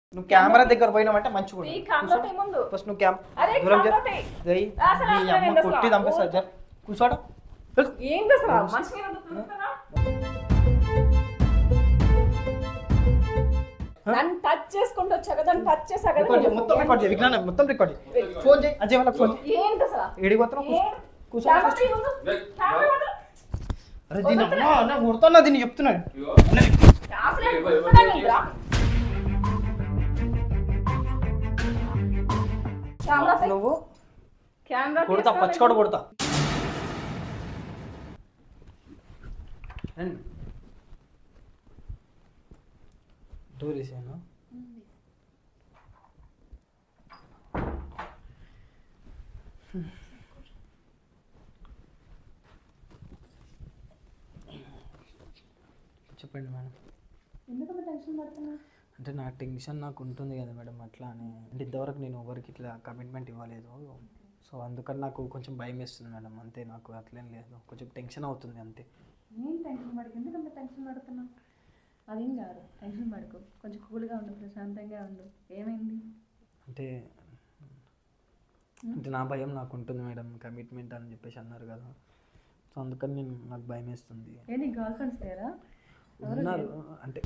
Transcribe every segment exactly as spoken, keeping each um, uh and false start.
నువ్వు కెమెరా దగ్గర పోయినావంటే మంచిగా ఫస్ట్ నువ్వు దూరం జై నీ అమ్మ కొట్టి చంపేస్తా జర్ కూర్చోడు ఏంది అసలు మనిషి నన్ను టచ్ చేసుకుంటూ వచ్చా కదా టచ్ చేసా కదా మొత్తం రికార్డ్ చేయి విజ్ఞానం మొత్తం రికార్డ్ చేయి ఫోన్ చేయి అజయ్ వాళ్ళకి ఫోన్ చేయి ఏంది అసలు ఏడికి పోతున్నావు కూర్చో అరే దీని అమ్మ నా కొడుతున్నా దీన్ని చెప్తున్నాడు నువ్వు కొడతా పచ్చికోడ కొడతా డోర్ వేసాను చెప్పండి మేడం ఎందుకంత టెన్షన్ పడుతున్నా అంటే నా టెన్షన్ నాకు ఉంటుంది కదా మేడం అట్లా అని అంటే ఇంతవరకు నేను ఎవరికి ఇట్లా కమిట్మెంట్ ఇవ్వలేదు సో అందుకని నాకు కొంచెం భయం వేస్తుంది మేడం అంతే నాకు అట్లేం లేదు కొంచెం టెన్షన్ అవుతుంది అంతే ఏం టెన్షన్ పడకు ఎందుకంత టెన్షన్ పడుతున్నా అదేం కాదు టెన్షన్ పడుకో కొంచెం కూల్గా ఉండు ప్రశాంతంగా ఉండు ఏమైంది అంటే అంటే నా భయం నాకు ఉంటుంది మేడం కమిట్మెంట్ అని చెప్పేసి అన్నారు కదా సో అందుకని నేను నాకు భయం వేస్తుంది ఏంటి గర్ల్ ఫ్రెండ్స్ లేరా ఉన్నారు అంటే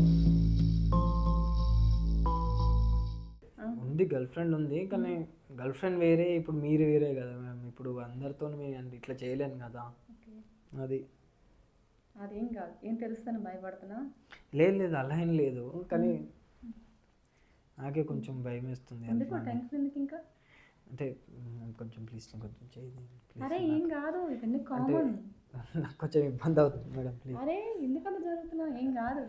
ఉంది గర్ల్ ఫ్రెండ్ ఉంది కానీ గర్ల్ ఫ్రెండ్ వేరే ఇప్పుడు మీరు వేరే కదా మ్యామ్ ఇప్పుడు అందరితో నేను ఇట్లా చేయలేను కదా అది అదేం కాదు ఏం తెలుస్తాను భయపడుతున్నా లేదు లేదు అలా ఏం లేదు కానీ నాకే కొంచెం భయం వేస్తుంది ఎందుకు టెన్షన్ ఎందుకు ఇంకా అంటే కొంచెం ప్లీజ్ కొంచెం చేయండి అరే ఏం కాదు ఇవన్నీ కామన్ నాకు కొంచెం ఇబ్బంది అవుతుంది మేడం ప్లీజ్ అరే ఎందుకంత జరుగుతున్నా ఏం కాదు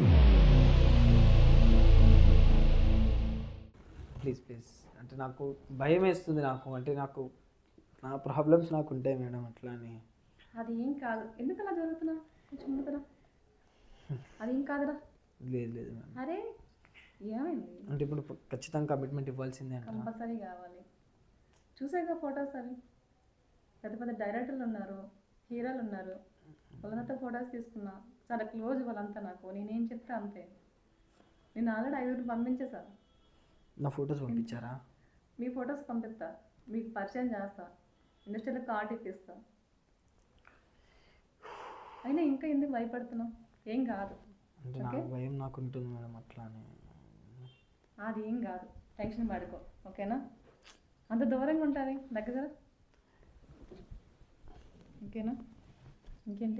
ప్లీజ్ ప్లీజ్ అంటే నాకు భయం వేస్తుంది నాకు అంటే నాకు నా ప్రాబ్లమ్స్ నాకు ఉంటాయి మేడం అట్లా అని అది ఏం కాదు ఎందుకు అలా జరుగుతున్నా కొంచెం ముందుకురా అదేం కాదురా లేదు లేదు మేడం అరే ఏమైంది అంటే ఇప్పుడు ఖచ్చితంగా కమిట్మెంట్ ఇవ్వాల్సిందే అంటే కంపల్సరీ కావాలి చూసాక ఫొటోస్ అవి పెద్ద పెద్ద డైరెక్టర్లు ఉన్నారు హీరోలు ఉన్నారు వాళ్ళంతా ఫొటోస్ తీసుకున్నా చాలా క్లోజ్ వాళ్ళంతా నాకు నేనేం చెప్తే అంతే నేను ఆల్రెడీ ఐదుగురు పంపించేసా నా ఫొటోస్ పంపించారా మీ ఫొటోస్ పంపిస్తా మీకు పరిచయం చేస్తా ఇండస్ట్రీలో కార్డ్ ఇప్పిస్తా అయినా ఇంకా ఎందుకు భయపడుతున్నావు ఏం కాదు అంటే నాకు భయం నాకు ఉంటుంది మేడం అట్లా అని అది ఏం కాదు టెన్షన్ పడుకో ఓకేనా అంత దూరంగా ఉంటుంది దగ్గర ఓకేనా ఇంకేంటి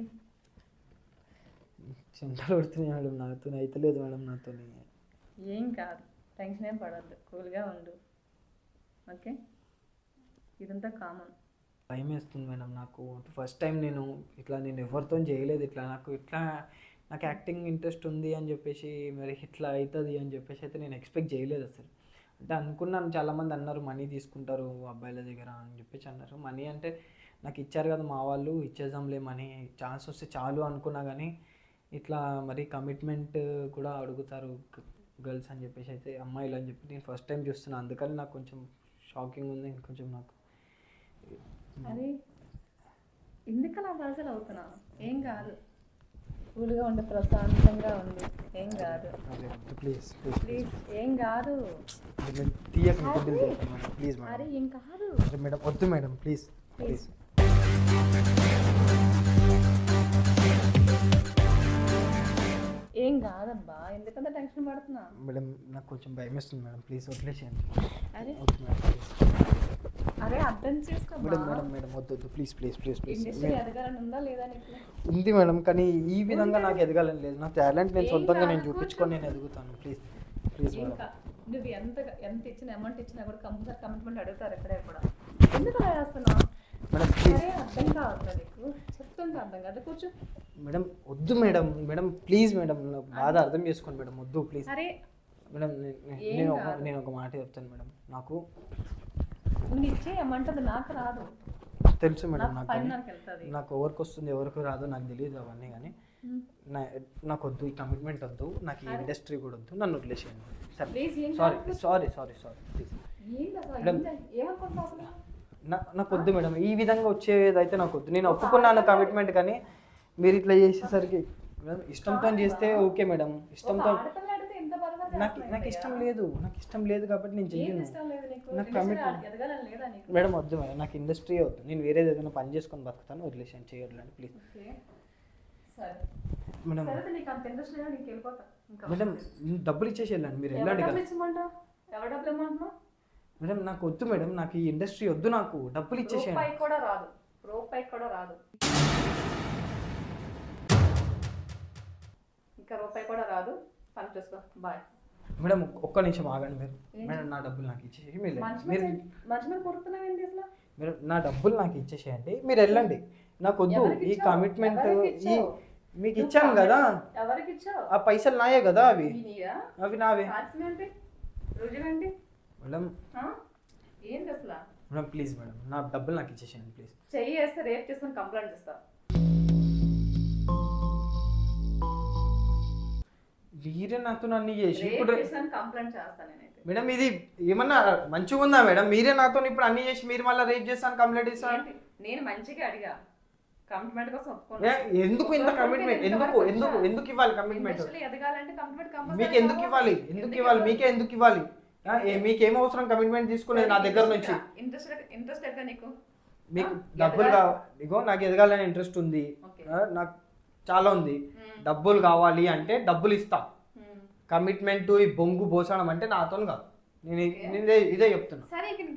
చింతలు పడుతున్నాయి మేడం నాతో అయితలేదు మేడం నాతో ఏం కాదు టెన్షన్ ఏం పడద్దు కూల్గా ఉండు ఓకే ఇదంతా కామన్ భయం వేస్తుంది మేడం నాకు ఫస్ట్ టైం నేను ఇట్లా నేను ఎవరితో చేయలేదు ఇట్లా నాకు ఇట్లా నాకు యాక్టింగ్ ఇంట్రెస్ట్ ఉంది అని చెప్పేసి మరి ఇట్లా అవుతుంది అని చెప్పేసి అయితే నేను ఎక్స్పెక్ట్ చేయలేదు అసలు అంటే అనుకున్నాను చాలామంది అన్నారు మనీ తీసుకుంటారు అబ్బాయిల దగ్గర అని చెప్పేసి అన్నారు మనీ అంటే నాకు ఇచ్చారు కదా మా వాళ్ళు ఇచ్చేద్దాంలే మనీ ఛాన్స్ వస్తే చాలు అనుకున్నా కానీ ఇట్లా మరి కమిట్మెంట్ కూడా అడుగుతారు గర్ల్స్ అని చెప్పేసి అయితే అమ్మాయిలు అని చెప్పి నేను ఫస్ట్ టైం చూస్తున్నాను అందుకని నాకు కొంచెం షాకింగ్ ఉంది కొంచెం నాకు అరే ఎందుకలా బాధలు అవుతున్నా ఏం కాదు కూల్గా ఉండి ప్రశాంతంగా ఉంది ఏం కాదు ప్లీజ్ ప్లీజ్ ఏం కాదు ప్లీజ్ అరే ఏం కాదు మేడం వద్దు మేడం ప్లీజ్ ప్లీజ్ ఏం కాదబ్బా ఎందుకంత టెన్షన్ పడుతున్నా మేడం నాకు కొంచెం భయం వేస్తుంది మేడం ప్లీజ్ వదిలేసేయండి అరే అరే అర్థం చేసుకో మేడం మేడం మేడం వద్దు వద్దు please please please please industry ఎదగాలని ఉందా లేదా నీకు ఉంది మేడం కానీ ఈ విధంగా నాకు ఎదగాలని లేదు నా టాలెంట్ నేను సొంతంగా నేను చూపించుకొని నేను ఎదుగుతాను ప్లీజ్ ప్లీజ్ మేడం నువ్వు ఎంత ఎంత ఇచ్చిన అమౌంట్ ఇచ్చినా కూడా కంపల్సరీ కమిట్మెంట్ అడుగుతారు ఎక్కడే కూడా ఎందుకు అలా చేస్తున్నావు మేడం ప్లీజ్ అర్థం కావట్లేదు నీకు చెప్తుంటే అర్థం కాదు కూర్చో మేడం వద్దు మేడం మేడం ప్లీజ్ మేడం బాధ అర్థం చేసుకోండి మేడం వద్దు ప్లీజ్ అరే మేడం నేను ఒక నేను ఒక మాట చెప్తాను మేడం నాకు నువ్వు ఇచ్చే అమౌంట్ అది నాకు రాదు తెలుసు మేడం నాకు వెళ్తుంది నాకు ఎవరికి వస్తుంది ఎవరికి రాదో నాకు తెలియదు అవన్నీ కానీ నా నాకు వద్దు ఈ కమిట్మెంట్ వద్దు నాకు ఈ ఇండస్ట్రీ కూడా వద్దు నన్ను వదిలేసేయండి sorry sorry sorry sorry please నాకు వద్దు మేడం ఈ విధంగా వచ్చేది అయితే నాకు వద్దు నేను ఒప్పుకున్నాను కమిట్మెంట్ కానీ మీరు ఇట్లా చేసేసరికి మేడం ఇష్టంతో చేస్తే ఓకే మేడం ఇష్టంతో నాకు నాకు ఇష్టం లేదు నాకు ఇష్టం లేదు కాబట్టి నేను చెయ్యను. నాకు కమిట్మెంట్ మేడం వద్దు మేడం, నాకు ఇండస్ట్రీ వద్దు. నేను వేరేది ఏదైనా పని చేసుకొని బతుకుతాను, వదిలేసాను, చేయట్లేదు ప్లీజ్ మేడం. మేడం డబ్బులు ఇచ్చేసి వెళ్ళండి, మీరు వెళ్ళండి కదా మేడం. నాకు వద్దు మేడం, నాకు ఈ ఇండస్ట్రీ వద్దు, నాకు డబ్బులు ఇచ్చేసేయండి. కూడా రాదు, రూపాయి కూడా రాదు, ఇంకా రూపాయి కూడా రాదు. పని చూసుకో, బాయ్ మేడం. ఒక్క నిమిషం ఆగండి మీరు. మేడం నా డబ్బులు నాకు ఇచ్చేసి మీరు మేడం నా డబ్బులు నాకు ఇచ్చేసేయండి, మీరు వెళ్ళండి. నాకు వద్దు ఈ కమిట్మెంట్. ఈ మీకు ఇచ్చాను కదా, ఆ పైసలు నాయే కదా, అవి అవి నావే మేడం. ఏంటి అసలు మేడం ప్లీజ్ మేడం, నా డబ్బులు నాకు ఇచ్చేసేయండి ప్లీజ్. చెయ్యి వేస్తే రేపు చేసుకుని కంప్లైంట్ చేస్తా. మీరే నాతో అన్ని చేసి ఇప్పుడు కంప్లైంట్ చేస్తాను నేనైతే. మేడం ఇది ఏమన్నా మంచిగా ఉందా మేడం? మీరే నాతో ఇప్పుడు అన్ని చేసి మీరు మళ్ళీ రేప్ చేస్తాను కంప్లైంట్ ఇస్తాను. నేను మంచిగా అడిగా, కమిట్మెంట్ కోసం ఒప్పుకున్నా. ఎందుకు ఇంత కమిట్మెంట్? ఎందుకు ఎందుకు ఎందుకు ఇవ్వాలి కమిట్మెంట్? మీకు ఎందుకు ఇవ్వాలి? ఎందుకు ఇవ్వాలి? మీకే ఎందుకు ఇవ్వాలి? మీకేం అవసరం కమిట్మెంట్ తీసుకునేది నా దగ్గర నుంచి? మీకు డబ్బులు కావాలి, ఇగో నాకు ఎదగాలని ఇంట్రెస్ట్ ఉంది, నాకు చాలా ఉంది. డబ్బులు కావాలి అంటే డబ్బులు ఇస్తా. కమిట్మెంట్ ఈ బొంగు పోసడం అంటే నాతో కాదు. నేను ఇదే ఇదే చెప్తున్నా.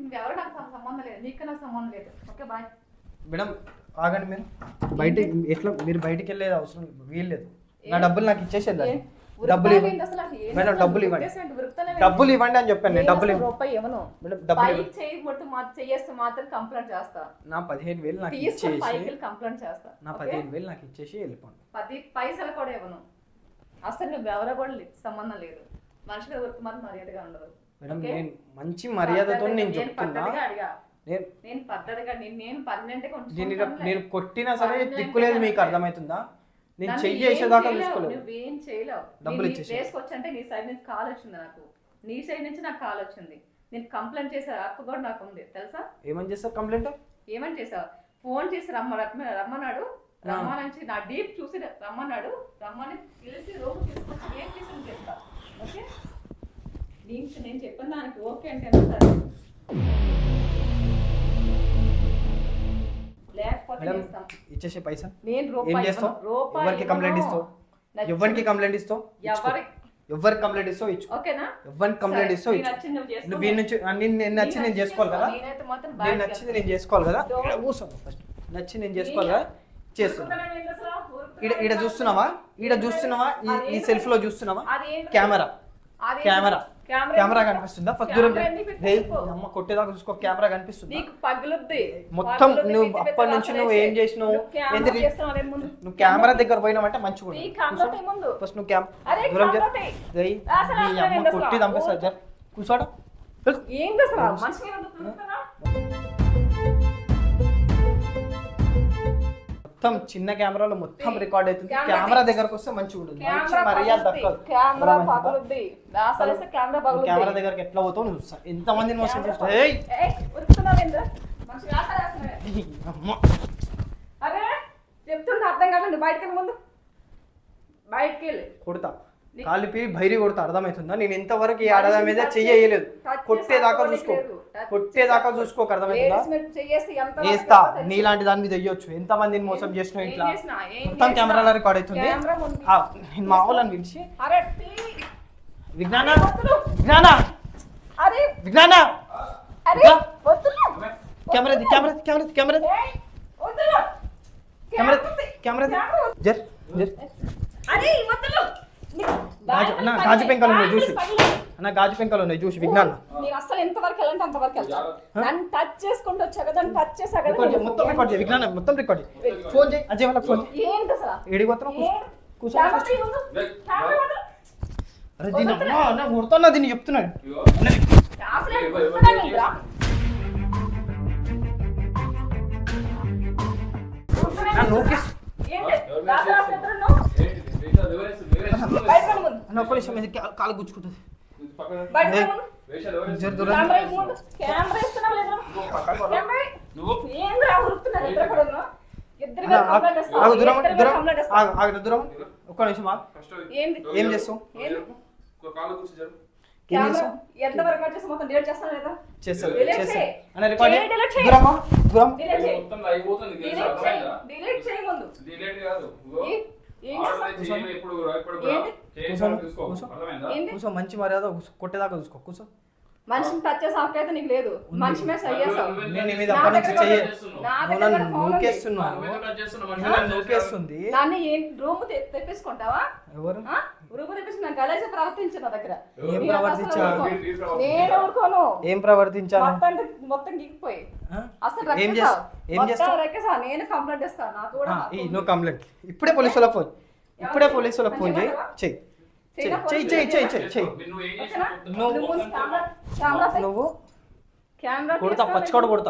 మేడం ఆగండి, మీరు బయట ఎట్లా మీరు బయటికి వెళ్ళేది అవసరం వీల్లేదు. నా డబ్బులు నాకు ఇచ్చేసి వెళ్ళాలి. డబ్బులు ఇవ్వండి మేడం, డబ్బులు ఇవ్వండి, డబ్బులు ఇవ్వండి అని చెప్పాను నేను. డబ్బులు నా పదిహేను వేలు నాకు ఇచ్చేసి నా పదిహేను వేలు నాకు ఇచ్చేసి వెళ్ళిపోండి. పది పైసలు కూడా ఇవ్వను అసలు. నువ్వు ఎవరో కూడా సంబంధం లేదు. మనుషులు వృత్తిమాత మర్యాదగా ఉండదు మేడం. నేను మంచి మర్యాదతో నేను చెప్తున్నా. నేను పద్ధతిగా నేను పర్మనెంట్ నేను కొట్టినా సరే దిక్కులేదు, మీకు అర్థమవుతుందా? నేను చెయ్యి చేసేదాకా చూసుకోలేదు. నువ్వేం చేయలేవు. డబ్బులు ఇచ్చేసి అంటే నీ సైడ్ నుంచి కాల్ వచ్చింది, నాకు నీ సైడ్ నుంచి నాకు కాల్ వచ్చింది. నేను కంప్లైంట్ చేసే హక్కు కూడా నాకు ఉంది తెలుసా? ఏమని చేస్తావు కంప్లైంట్? ఏమని చేసావు? ఫోన్ చేసి రమ్మ రమ్మన్నాడు, రమ్మని నా డీప్ చూసి రమ్మన్నాడు, రమ్మని పిలిచి రూమ్ తీసుకొచ్చి ఏం తీసుకుని చేస్తా. ఓకే నేను నేను చెప్పిన దానికి ఓకే అంటే సరే, లేకపోతే ఇచ్చేసే పైసా నేను ఏం చేస్తావు? ఎవరికి కంప్లైంట్ ఇస్తావు? ఎవరికి కంప్లైంట్ ఇస్తావు? ఎవరికి కంప్లైంట్ ఇస్తావు ఇచ్చు. ఓకేనా? ఎవరికి కంప్లైంట్ ఇస్తావు ఇచ్చు. నువ్వు వీడి నుంచి నేను నచ్చి నేను చేసుకోవాలి కదా, నేను నచ్చింది నేను చేసుకోవాలి కదా. కూర్చోను ఫస్ట్, నచ్చి నేను చేసుకోవాలి కదా, చేస్తున్నా. ఈడ ఈడ చూస్తున్నావా? ఈడ చూస్తున్నావా? ఈ సెల్ఫ్ లో చూస్తున్నావా? కెమెరా కెమెరా కెమెరా కనిపిస్తుందా? ఫస్ట్ దూరం అమ్మ కొట్టేదాకా చూసుకో, కెమెరా కనిపిస్తుంది మొత్తం. నువ్వు అప్పటి నుంచి నువ్వు ఏం చేసినావు? నువ్వు కెమెరా దగ్గర పోయినావంటే మంచిగా ఫస్ట్ నువ్వు దూరం అమ్మ కొట్టి దంపేస్తా. జర కూర్చోడ మొత్తం చిన్న కెమెరాలో మొత్తం రికార్డ్ అవుతుంది. కెమెరా దగ్గరకు వస్తే మంచిగా ఉంటుంది, మంచి మర్యాద దక్కదు. కెమెరా దగ్గరకు ఎట్లా పోతావు నువ్వు చూస్తా. ఎంత మందిని మోసం చేస్తా. అర్థం కాదు, బయటకి ముందు బయటకి వెళ్ళి కొడతా, కాలిపి భైరి కొడతా. అర్థమవుతుందా? నేను ఎంతవరకు ఈ ఆడదా మీద చెయ్యలేదు. కొట్టేదాకా చూసుకో, కొట్టేదాకా చూసుకోక. అర్థమవుతుందా? వేస్తా, నీలాంటి దాని మీద వెయ్యొచ్చు. ఎంత మందిని మోసం చేసినా ఇట్లా మొత్తం కెమెరాలో రికార్డ్ అవుతుంది. నేను మా వాళ్ళని పిలిచి Vignana Vignana Vignana camera camera camera camera camera camera జర్ జర్ నా గాజు పెంకలు ఉన్నాయి చూసి, నా గాజు పెంకలు ఉన్నాయి చూసి. విజ్ఞాన్ అసలు ఎంతవరకు వెళ్ళంటే అంతవరకు వెళ్తాను. దాన్ని టచ్ చేసుకుంటూ వచ్చా కదా, దాన్ని టచ్ చేసా కదా. మొత్తం రికార్డ్ చేయి విజ్ఞాన్, మొత్తం రికార్డ్ చేయి. ఫోన్ చేయి అజయ్ వాళ్ళకి ఫోన్ చేయి. ఏంటి అసలు ఏడికి పోతున్నావు? కూర్చో. అరే దీని అమ్మా నా కొడుతున్నా, దీన్ని చెప్తున్నాడు. కాలు గుచ్చుకుంటుంది. ఒక్క నిమిషం ఏం చేస్తావు? కాలు కూర్చో జరు కెమెరా ఎంత వరకు కట్ చేసి మొత్తం డిలీట్ చేస్తాను లేదా చేస్తా Delete చేస్తా చేయి. అన్న రికార్డ్ చేయి, delete చేయి. దూరమా దూరం డిలీట్ చేయి మొత్తం లైవ్ పోతుంది తెలుసా డిలీట్ చేయి అర్థమైందా డిలీట్ చేయి ముందు డిలీట్ కాదు ఇగో ఏ- ఏం ఆర్డర్ చేస్తావు? చేయి ఇప్పుడు ఇప్పుడు కూడా ఏంటి? చేసి తీసుకో కూర్చో. అర్థమైందా ఏంటి కూర్చో మంచి మర్యాద కూర్చో, కొట్టేదాకా చూసుకో కూర్చో మనిషిని టచ్ చేసే హక్కు అయితే నీకు లేదు మనిషి మీద సయ్యేసావు నేను నీ మీద నా అప్పటి నుంచి దగ్గర చెయ్యి నా నువ్వు దగ్గర నన్ను ఫోన్ ఉంది. నూకేస్తున్నావు నువ్వు టచ్ చేస్తున్నావు నువ్వు నన్ను మనిషి నూకేస్తుంది దాన్ని ఏం రూమ్ తెప్పించుకుంటావా ఎవరు ఆ? రూమ్ తెప్పించి నాకు గలేజ ప్రవర్తించు నా దగ్గర ఏం నేను ప్రవర్తించా? అసలు ఊరుకోను. నేను ఊరుకోను ఏం ప్రవర్తించాను మొత్తం అంటే మొత్తం గిక్కిపోయి ఆ? అసలు ఏం రక్కేసావు. చేస్తా ఏం మొత్తం చేస్తావు రక్కేసావు. నేను కంప్లైంట్ ఇస్తాను నాకు కూడా ఆ, హక్కు ఈ ఉంది. నో కంప్లైంట్ ఇప్పుడే పోలీసు వాళ్ళకి ఫోన్ ఇప్పుడే పోలీసు వాళ్ళకి ఫోన్ చేయి చెయ్యి చేయనా చెయ్యి ఫోన్ చెయ్యి చెయ్యి చెయ్యి చెయ్యి నువ్వు ఏం ఓకేనా? చేస్తున్నావు నువ్వు- నువ్వు ముందు కెమెరా కెమెరా తె- నువ్వు కెమెరా కొడతా తీసుకో. పచ్చకోడ కొడతా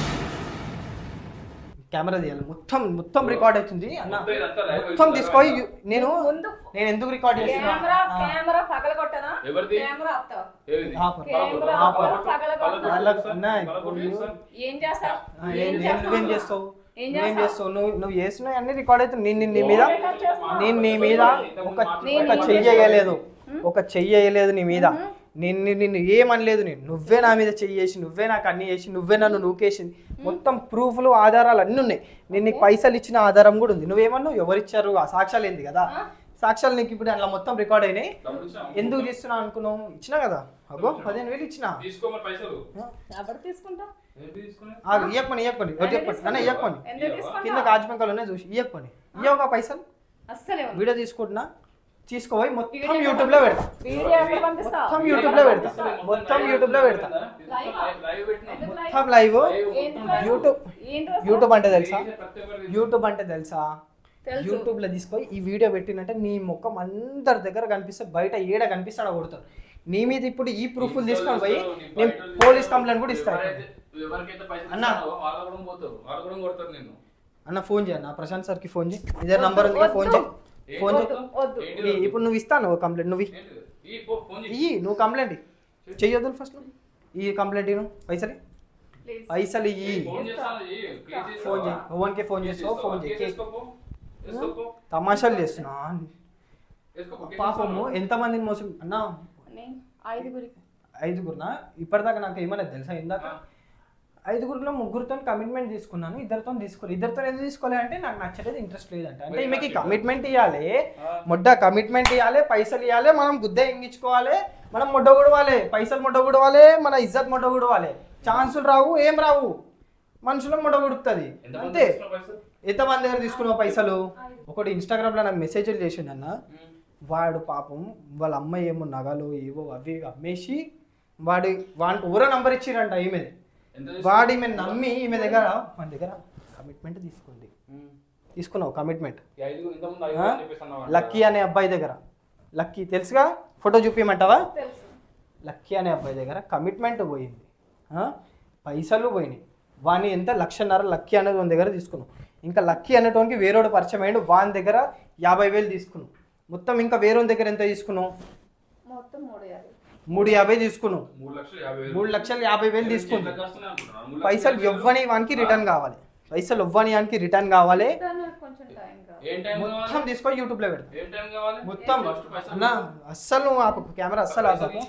కెమెరా తీయాలి మొత్తం మొత్తం రికార్డ్ అవుతుంది అన్న మొత్తం ఇదంతా live మొత్తం అవుతుంది. తీసుకో నేను ముందు నేను ఎందుకు రికార్డ్ చేస్తున్నా కెమెరా ఆ, కెమెరా పగల కొట్టనా ఎవరిది? కెమెరా ఆపుతావా? ఏది? ఆపు. కెమెరా ఆపు. ఆపు. పగల కొట్టనా? వాళ్ళకు అన్న, పగలగొట్టు ఇప్పుడు చేస్తాను. ఏం చేస్తావు ఆ, ఏం- ఏం ఏం- చేస్తావు? నువ్వేం చేస్తావు ఏం నువ్వేం చేస్తావు? చేస్తావు నువ్వు నువ్వు చేసినవి అన్ని రికార్డ్ అవుతుంది నేను నీ మీద ఏం రికార్డ్ చేస్తున్నావు? నేను నీ మీద ఒక నేను ఒక ఏం చెయ్యి చేస్తాను? వేయలేదు ఒక చెయ్యి వేయలేదు నీ మీద నిన్ను నిన్ను ఏమనలేదు నేను నువ్వే నా మీద చెయ్యి చేసి నువ్వే నాకు అన్ని చేసి నువ్వే నన్ను నూకేసింది మొత్తం ప్రూఫ్లు ఆధారాలు అన్నీ ఉన్నాయి నేను నీకు పైసలు ఇచ్చిన ఆధారం కూడా ఉంది నువ్వేమన్నావు ఎవరిచ్చారు ఆ సాక్ష్యాలు ఏంది కదా సాక్ష్యాలు నీకు ఇప్పుడు అలా మొత్తం రికార్డ్ అయినాయి డబ్బులు ఇచ్చినావా? ఎందుకు తీస్తున్నావు అనుకున్నావు ఇచ్చినా కదా అగో పదిహేను వేలు ఇచ్చిన తీసుకో మరి పైసలు ఎవరు తీసుకుంటా ఏంటి తీసుకునే ఇయ్యకపోని ఇయ్యకపోని ఒకటి చెప్పండి అన్న ఇయ్యకపోని ఎందుకు తీసుకుంటా కింద గాజుపెంకలు ఉన్నాయి చూసి ఇయ్యకపోని ఇయ్యవుగా పైసలు అస్సలే ఉంది. వీడియో తీసుకుంటున్నా తీసుకోపోయి మొత్తం వీడియో యూట్యూబ్ లో పెడతా వీడియో ఎక్కడ పంపిస్తావు? మొత్తం యూట్యూబ్ లో పెడతా మొత్తం యూట్యూబ్ లో పెడతా లైవ్ లైవ్ పెట్టినా ఎందుకు లైవ్? మొత్తం లైవ్ ఏంటి లైవ్? యూట్యూబ్ ఏంటి అసలు? యూట్యూబ్ అంటే తెలుసా ప్రతి ఒక్కరికి యూట్యూబ్ అంటే తెలుసా తెలుసు. యూట్యూబ్ లో తీసుకొని ఈ వీడియో పెట్టినంటే నీ ముఖం అందరి దగ్గర కనిపిస్తే బయట ఏడ కనిపిస్తాడో కొడతారు నీ మీద ఇప్పుడు ఈ ప్రూఫ్లు తీసుకొని పోయి నేను పోలీస్ కంప్లైంట్ కూడా ఇస్తాను ఎవరికైతే పైసలు అన్న. ఇస్తారో వాళ్ళు కూడా పోతారు వాళ్ళు కూడా కొడతారు నిన్ను అన్న ఫోన్ చేయన్న ప్రశాంత్ సార్కి ఫోన్ చేయి ఇదే నంబర్ ఉంది ఫోన్ చేయి ఫోన్ చేయి వద్దు, వద్దు. ఏంటి ఈ- ఇప్పుడు నువ్వు ఇస్తాను కంప్లైంట్ నువ్వు ఇయ్యి. ఏంటిది? ఈ పో ఫోన్ చేయి. ఇయ్యి నువ్వు కంప్లైంట్ చెయ్యొద్దు ఫస్ట్ ఈ కంప్లైంట్ ఇను పైసలు ప్లీజ్. పైసలు ఇయ్యి ఫోన్ చేస్తాను ఇయ్యి. క్లియర్ చేస్తావా? ఫోన్ చేయి ఓవన్కే ఫోన్ క్లియర్ చేస్తావు ఫోన్ క్లియర్ చేయి చేసుకోపో. చేసుకోపో. తమాషాలు చేస్తున్నా చేసుకోపో. పాపము ఎంతమందిని మోసం అన్న నేను ఐదుగురికి ఐదుగురునా ఇప్పటిదాకా నాకు ఏమనేది తెలుసా ఇందాక ఐదుగురిలో ముగ్గురితో కమిట్మెంట్ తీసుకున్నాను ఇద్దరితో తీసుకోలేదు ఇద్దరితో ఎందుకు తీసుకోలే అంటే నాకు నచ్చలేదు ఇంట్రెస్ట్ లేదంటే అంటే ఈమెకి కమిట్మెంట్ ఇవ్వాలి మొడ్డ కమిట్మెంట్ ఇవ్వాలి పైసలు ఇవ్వాలి మనం గుద్దే ఇంగించుకోవాలి మనం మొడ్డ గుడవాలి పైసలు మొడ్డ గుడవాలి మన ఇజ్జత్ మొడ్డ గుడవాలి ఛాన్సులు రావు ఏం రావు మనుషులకు మొడ్డ గుడుతుంది ఎంతమంది అంతే తీసుకున్నావు పైసలు? ఎంతమంది దగ్గర తీసుకున్నావు పైసలు ఒకటి ఇన్స్టాగ్రామ్లో నాకు మెసేజ్లు చేసిండు అన్న వాడు పాపం వాళ్ళ అమ్మాయి ఏమో నగలు ఏవో అవి అమ్మేసి వాడి వాడికి ఊర నంబర్ ఇచ్చిరంట ఈమె ఎంత వాడు ఈమె నమ్మి ఈమె దగ్గర మన దగ్గర కమిట్మెంట్ తీసుకుంది ఉమ్. తీసుకున్నావు కమిట్మెంట్ ఈ ఐదుగురు ఇంతకుముందు ఐదుగురు అని చెప్పేస్తున్నావా? లక్కీ అనే అబ్బాయి దగ్గర లక్కీ తెలుసుగా ఫోటో చూపించమంటావా తెలుసు లక్కీ అనే అబ్బాయి దగ్గర కమిట్మెంట్ పోయింది ఆ? పైసలు పోయినాయి వాని ఎంత లక్షన్నర లక్కీ అనేది వాని దగ్గర తీసుకున్నాం ఇంకా లక్కీ అనేటోనికి వేరేడు పరిచయం అయ్యిండు వాని దగ్గర యాభై వేలు తీసుకున్నాం మొత్తం ఇంకా వేరే దగ్గర ఎంత తీసుకున్నాం మొత్తం మూడు యాభై మూడు యాభై తీసుకున్నాం మూడు లక్షలు యాభై వేలు. మూడు లక్షలు యాభై వేలు ఎంత తీసుకుంది ఖర్చునే అనుకుంటున్నాను? మూడు లక్షలు పైసలు యాభై వేలు. ఇవ్వని వానికి రిటర్న్ కావాలి పైసలు ఇవ్వని వానికి రిటర్న్ కావాలి నాకు కొంచెం టైం కావాలి ఏం టైం మొత్తం కావాలి? తీసుకొని యూట్యూబ్ లో పెడతా ఏం టైం కావాలి? మొత్తం ఫస్ట్ పైసలు అన్న అస్సలు నువ్వు ఆపకు కెమెరా అస్సలు ఆపకు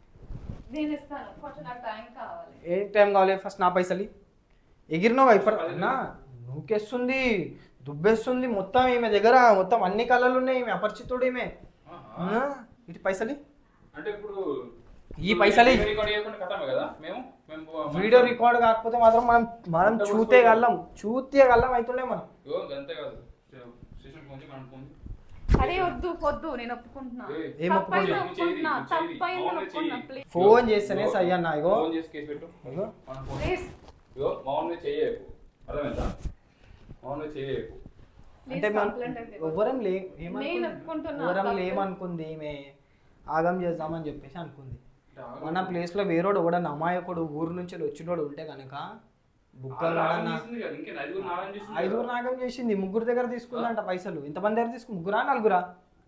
నేను ఇస్తాను కొంచెం నాకు టైం కావాలి ఏ టైం కావాలి ఫస్ట్ నా పైసలు ఎగిరినావు ఇప్పుడు అన్న నూకేస్తుంది దుబ్బేస్తుంది మొత్తం ఈమె దగ్గర మొత్తం అన్ని కళలు ఉన్నాయి ఈమె అపరిచితుడు ఈమె ఆహా. ఆ, ఇటు పైసలు అంటే ఇప్పుడు ఈ పైసలు వీడియో రికార్డ్ చేయకుండా కథమే కదా మేము మేము వీడియో రికార్డ్ కాకపోతే మాత్రం మనం మనం చూతే గల్లం చూతే గల్లం అవుతుండే మనం ఇగో గంతే కాదు స్టేషన్ కొంచెం అనుకుంది అదే వద్దు వద్దు నేను ఒప్పుకుంటున్నా ఏయ్, ఏం తప్పైంది ఒప్పుకోలేదు? ఒప్పుకుంటున్నా నువ్వు చెయ్యి, తప్పైంది నువ్వు ఒప్పుకుంటున్నా చెయ్యి. ప్లీజ్ ఫోన్ చేస్తేనే సై అన్న ఇగో ఫోన్ చేసి కేసు పెట్టు ఇగో మన ఫోన్. ప్లీజ్ ఇగో మామూలుగా చెయ్యకు అర్థమైందా మామూలుగా చెయ్యకు అంటే ప్లీజ్ మనం కంప్లైంట్ అయితే ఎవరం లే నేను ఏమనుకుంది ఒప్పుకుంటున్నా ఎవరం తప్పు. లేమనుకుంది ఈమె ఆగం చేద్దామని చెప్పేసి అనుకుంది అంటే ఆగం. మన ప్లేస్లో వేరోడు కూడా అమాయకుడు ఊరు నుంచి వచ్చినోడు ఉంటే కనుక బుక్కలు ఆగం వాడన్నా చేసింది కదా, ఇంకేం ఐదుగురు నాగం చేసింది ఐదుగురు కదా. నాగం చేసింది ముగ్గురు దగ్గర తీసుకుందంట పైసలు ఎంతమంది దగ్గర తీసుకు ముగ్గురా నలుగురా